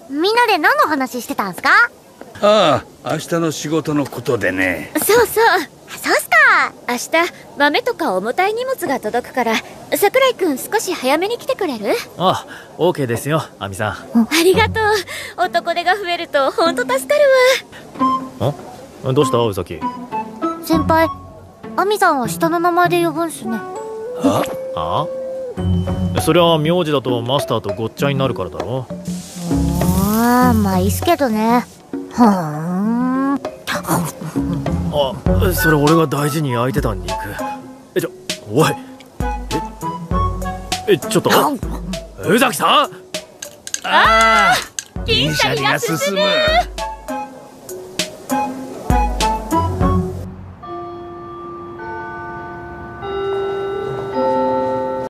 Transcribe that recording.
みんなで何の話してたんすか？ ああ、明日の仕事のことでね。 そうそう、 そうっすか。 明日豆とか重たい荷物が届くから桜井くん少し早めに来てくれる？ あ、OK ですよ、亜美さん。 ありがとう。男手が増えるとほんと助かるわ。どうした宇崎？ 先輩、亜美さんは下の名前で呼ぶんすね。 あ？そりゃ名字だとマスターとごっちゃになるからだろ。 まあいいっすけどね。 あ、それ俺が大事に焼いてた肉。おい、ちょっと宇崎さん。 ああ、銀シャリが進む。